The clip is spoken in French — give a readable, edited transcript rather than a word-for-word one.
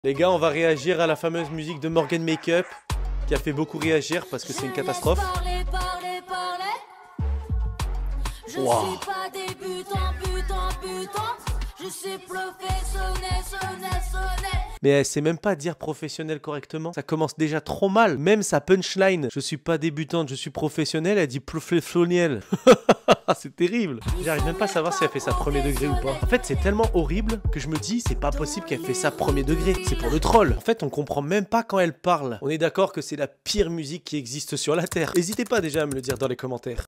Les gars, on va réagir à la fameuse musique de Morgan Makeup qui a fait beaucoup réagir parce que c'est une catastrophe. Wow. Mais elle sait même pas dire professionnel correctement. Ça commence déjà trop mal. Même sa punchline, je suis pas débutante, je suis professionnelle, elle dit professionnel. C'est terrible. J'arrive même pas à savoir si elle fait ça premier degré ou pas. En fait, c'est tellement horrible que je me dis, c'est pas possible qu'elle fait ça premier degré. C'est pour le troll. En fait, on comprend même pas quand elle parle. On est d'accord que c'est la pire musique qui existe sur la Terre. N'hésitez pas déjà à me le dire dans les commentaires.